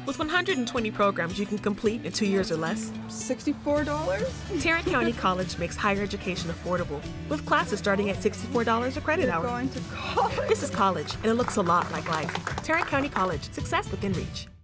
With 120 programs you can complete in 2 years or less. $64? Tarrant County College makes higher education affordable, with classes starting at $64 a credit hour. Going to college? This is college, and it looks a lot like life. Tarrant County College, success within reach.